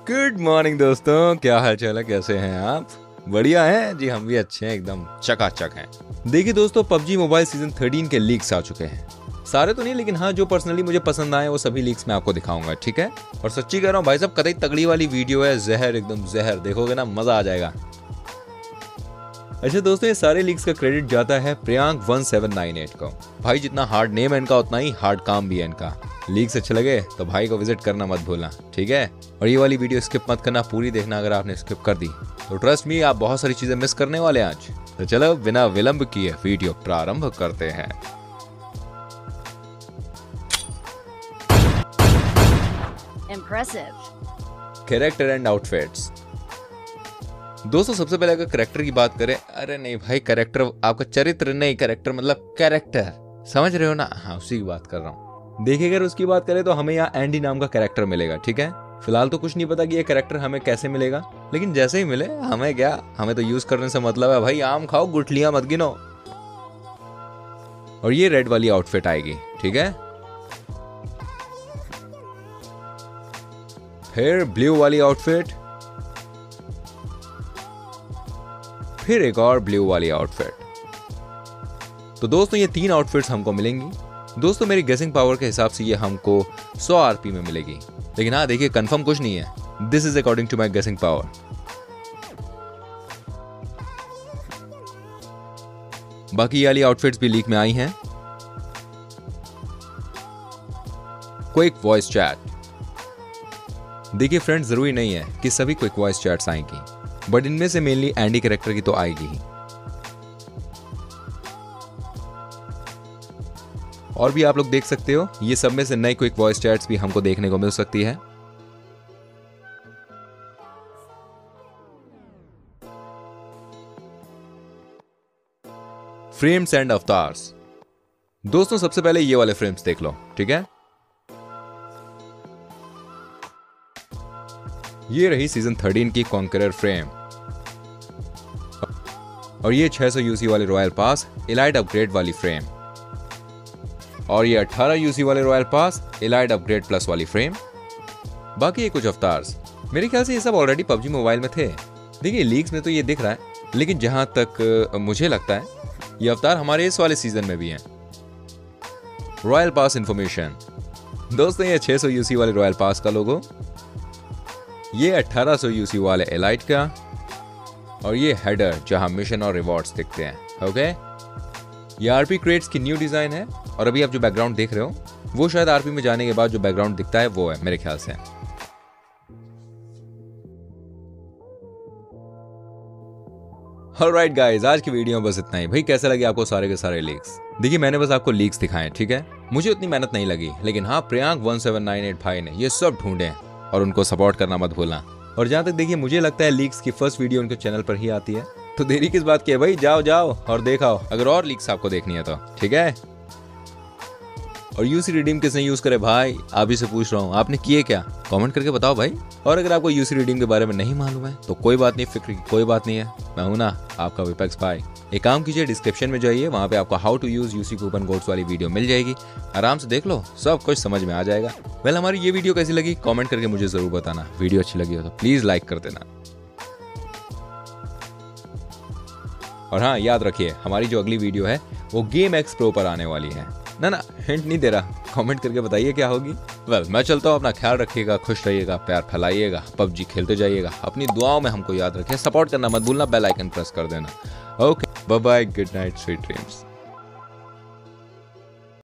Good morning दोस्तों, क्या हाल चाल है, कैसे हैं आप? बढ़िया हैं जी, हम भी अच्छे हैं, एकदम चकाचक हैं। देखिए दोस्तों, पबजी मोबाइल सीजन 13 के लीक्स आ चुके हैं। सारे तो नहीं, लेकिन हाँ जो पर्सनली मुझे पसंद आए वो सभी लीक्स मैं आपको दिखाऊंगा, ठीक है? और सच्ची कह रहा हूँ भाई साहब, कतई तगड़ी वाली वीडियो है, जहर एकदम जहर, देखोगे ना मजा आ जाएगा। अच्छा दोस्तों, ये सारे लीक्स का क्रेडिट जाता है प्रियांक 1798 को। भाई जितना हार्ड नेम है इनका उतना ही हार्ड काम भी है इनका। लीक्स अच्छे लगे तो भाई को विजिट करना मत भूलना, ठीक है? और ये वाली वीडियो स्किप मत करना, पूरी देखना। अगर आपने स्किप कर दी तो ट्रस्ट मी, आप बहुत सारी चीजें मिस करने वाले आज। तो चलो बिना विलंब किए वीडियो प्रारंभ करते हैं। Impressive. Character and outfits. दोस्तों सबसे पहले अगर कैरेक्टर की बात करें, अरे नहीं भाई, कैरेक्टर आपका चरित्र नहीं, कैरेक्टर मतलब कैरेक्टर, समझ रहे हो ना? हाँ उसी की बात कर रहा हूँ। देखिए अगर उसकी बात करें तो हमें यहाँ एंडी नाम का कैरेक्टर मिलेगा, ठीक है? फिलहाल तो कुछ नहीं पता कि ये कैरेक्टर हमें कैसे मिलेगा, लेकिन जैसे ही मिले हमें क्या, हमें तो यूज करने से मतलब है भाई। आम खाओ गुठलियां मत गिनो। और ये रेड वाली आउटफिट आएगी, ठीक है? फिर ब्लू वाली आउटफिट, फिर एक और ब्लू वाली आउटफिट। तो दोस्तों ये 3 आउटफिट्स हमको मिलेंगी। दोस्तों मेरी गेसिंग पावर के हिसाब से ये हमको 100 आरपी में मिलेगी, लेकिन हाँ देखिए कंफर्म कुछ नहीं है। This is according to my guessing power. बाकी ये वाली आउटफिट्स भी लीक में आई हैं। Quick voice chat. देखिए फ्रेंड्स, जरूरी नहीं है कि सभी क्विक वॉइस चैट्स आएंगी, बट इनमें से मेनली एंडी कैरेक्टर की तो आएगी ही। और भी आप लोग देख सकते हो, ये सब में से नई क्विक वॉइस चैट्स भी हमको देखने को मिल सकती है। Frames and avatars. दोस्तों सबसे पहले ये वाले फ्रेम्स देख लो, ठीक है? ये रही सीजन 13 की कॉन्करर फ्रेम, और ये 600 यूसी वाले रॉयल पास एलाइट अपग्रेड वाली फ्रेम, और ये 18 यूसी वाले royal pass elite upgrade plus वाली फ्रेम। बाकी ये कुछ अवतार्स, मेरे ख्याल से ये सब ऑलरेडी पबजी मोबाइल में थे। देखिए लीक्स में तो ये दिख रहा है, लेकिन जहां तक मुझे लगता है ये अवतार हमारे इस वाले सीजन में भी हैं। Royal pass information. दोस्तों ये 600 यूसी वाले रॉयल पास का लोगो, ये 1800 यूसी वाले एलाइट का, और ये हेडर जहां मिशन और रिवॉर्ड्स दिखते हैं। ओके, ये आरपी क्रेट्स की न्यू डिजाइन है, और अभी आप जो बैकग्राउंड देख रहे हो वो शायद आरपी में जाने के बाद जो बैकग्राउंड दिखता है वो है मेरे ख्याल से। ऑलराइट गाइस, आज की वीडियो में बस इतना ही। भाई कैसे लगे आपको सारे के सारे लीक्स? देखिए मैंने बस आपको लीक्स दिखाए, ठीक है? मुझे उतनी मेहनत नहीं लगी, लेकिन हाँ प्रियांक 1798 भाई ने ये सब ढूंढे, और उनको सपोर्ट करना मत भूलना। और जहां तक देखिए मुझे लगता है लीक्स की फर्स्ट वीडियो उनके चैनल पर ही आती है, तो देरी किस बात की है भाई, जाओ जाओ और देखाओ अगर और लीक्स आपको देखनी है तो, ठीक है? और यूसी रिडीम किसने यूज करे भाई, आप ही से पूछ रहा हूँ, आपने किए क्या? कमेंट करके बताओ भाई। और अगर आपको यूसी रिडीम के बारे में नहीं मालूम है तो कोई बात नहीं, फिक्र की कोई बात नहीं है, मैं हूं ना आपका विपेक्स भाई। एक काम कीजिए, डिस्क्रिप्शन में जाइए, वहां पे आपको how to use UC coupon codes वाली वीडियो मिल जाएगी, आराम से देख लो, सब कुछ समझ में आ जाएगा। वेल हमारी ये वीडियो कैसी लगी कमेंट करके मुझे जरूर बताना। वीडियो अच्छी लगी हो तो प्लीज लाइक कर देना। और हाँ याद रखिए, हमारी जो अगली वीडियो है वो गेम एक्स प्रो पर आने वाली है। ना हिंट नहीं दे रहा, कमेंट करके बताइए क्या होगी। वेल मैं चलता हूँ, अपना ख्याल रखिएगा, खुश रहिएगा, प्यार फैलाइएगा, पबजी खेलते जाइएगा, अपनी दुआओं में हमको याद रखिए, सपोर्ट करना मत भूलना, बेल आइकन प्रेस कर देना। Okay bye bye, good night, sweet dreams.